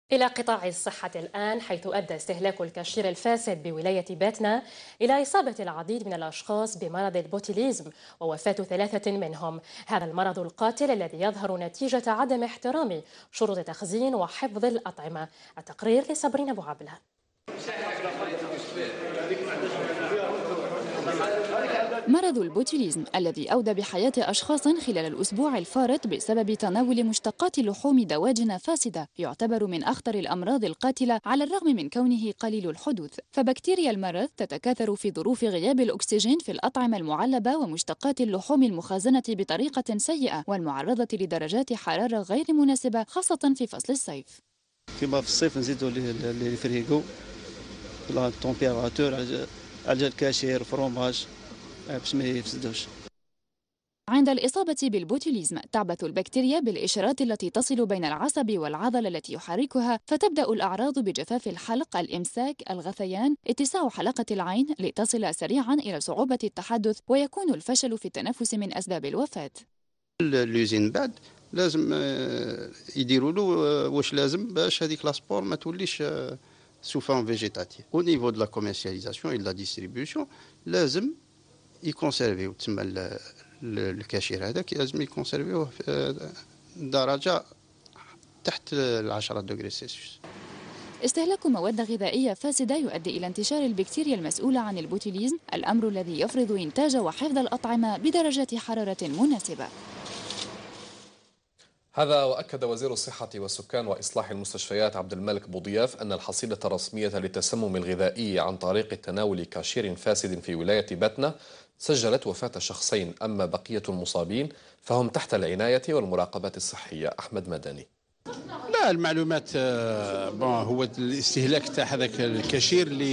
إلى قطاع الصحة الآن، حيث أدى استهلاك الكاشير الفاسد بولاية باتنا إلى إصابة العديد من الأشخاص بمرض البوتيليزم ووفاة 3 منهم. هذا المرض القاتل الذي يظهر نتيجة عدم احترام شروط تخزين وحفظ الأطعمة. التقرير لصابرين أبو عبلة. مرض البوتيليزم الذي أودى بحياة أشخاص خلال الأسبوع الفارط بسبب تناول مشتقات لحوم دواجن فاسدة يعتبر من أخطر الأمراض القاتلة على الرغم من كونه قليل الحدوث، فبكتيريا المرض تتكاثر في ظروف غياب الأكسجين في الأطعمة المعلبة ومشتقات اللحوم المخزنة بطريقة سيئة والمعرضة لدرجات حرارة غير مناسبة خاصة في فصل الصيف. كما في الصيف نزيدوا لي فريغو لا تمبيراتور على الكاشير فروماج باش ما يفسدوش. عند الإصابة بالبوتيليزم تعبث البكتيريا بالإشارات التي تصل بين العصب والعضلة التي يحركها، فتبدأ الأعراض بجفاف الحلق، الإمساك، الغثيان، اتساع حلقة العين لتصل سريعا إلى صعوبة التحدث، ويكون الفشل في التنفس من أسباب الوفاة. اللوزين بعد لازم يديروا له واش لازم باش هذيك لاسبور ما توليش سو فورم فيجيتاتيف. او نيفو دو لا كوميرسياليزاسيون اي لا ديستريبيوسيون لازم يكونسيرفيو تسمى الكاشير هذاك لازم يكونسيرفيوه في درجة تحت 10 دوغري سيلسيوس. استهلاك مواد غذائية فاسدة يؤدي إلى انتشار البكتيريا المسؤولة عن البوتيليزم، الأمر الذي يفرض إنتاج وحفظ الأطعمة بدرجات حرارة مناسبة. هذا وأكد وزير الصحة والسكان وإصلاح المستشفيات عبد الملك بوضياف أن الحصيلة الرسمية للتسمم الغذائي عن طريق تناول كاشير فاسد في ولاية باتنا سجلت وفاة شخصين، أما بقية المصابين فهم تحت العناية والمراقبة الصحية. أحمد مدني. لا، المعلومات هو الاستهلاك تاع هذاك الكاشير اللي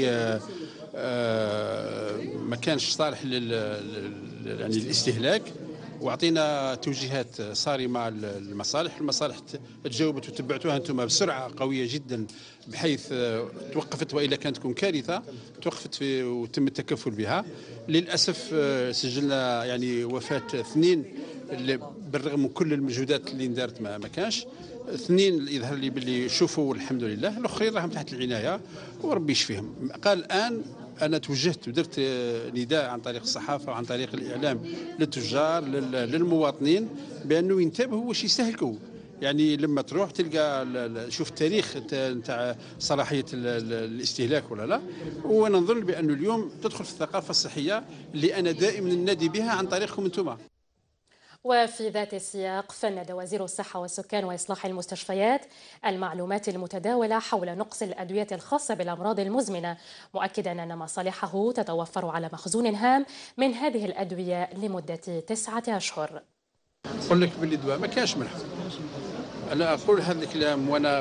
ما كانش صالح يعني الاستهلاك، وعطينا توجيهات صارمه المصالح تجاوبت وتبعتوها انتم بسرعه قويه جدا، بحيث توقفت، والا كانت تكون كارثه توقفت وتم التكفل بها. للاسف سجلنا يعني وفاه 2 اللي بالرغم من كل المجهودات اللي اندارت ما كانش 2 اللي يظهر لي باللي شوفوا الحمد لله، الاخرين راهم تحت العنايه وربي يشفيهم. قال الان أنا توجهت ودرت نداء عن طريق الصحافة وعن طريق الإعلام للتجار للمواطنين بأنه ينتبهوا واش يستهلكوا. يعني لما تروح تلقى شوف التاريخ نتاع صلاحية الاستهلاك ولا لا. وأنا نظن بأنه اليوم تدخل في الثقافة الصحية اللي أنا دائما ننادي بها عن طريقكم أنتم. وفي ذات السياق، فند وزير الصحة والسكان وإصلاح المستشفيات المعلومات المتداولة حول نقص الأدوية الخاصة بالأمراض المزمنة، مؤكدا أن مصالحه تتوفر على مخزون هام من هذه الأدوية لمدة 9 أشهر. أقول لك باللي دواء ما كانش منحو. أنا أقول هذا الكلام وأنا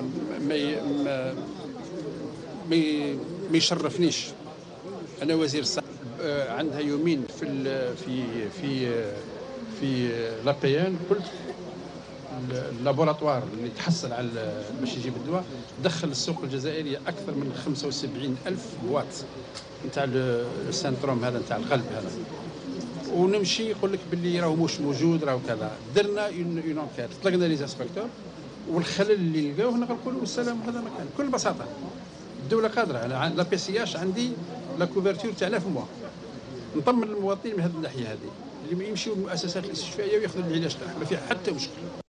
ما يشرفنيش. أنا وزير الصحة عندها يومين في لابيان قلت اللابوراتوار اللي تحصل على باش يجيب الدواء دخل السوق الجزائري اكثر من 75,000 بواط نتاع السنتروم هذا نتاع القلب هذا، ونمشي يقول لك باللي راهو مش موجود راهو كذا. درنا اون انكيت، طلقنا لي زاسبكتور، والخلل اللي لقاوه نقول له السلام هذا مكان بكل بساطه. الدوله قادره، انا لا بي سي اش عندي لا كوفرتور تاع 1000 موا، نطمن المواطنين من هذه الناحيه هذه اللي يمشيوا للمؤسسات الاستشفائيه وياخذوا العلاج تاعهم ما فيها حتى مشكل.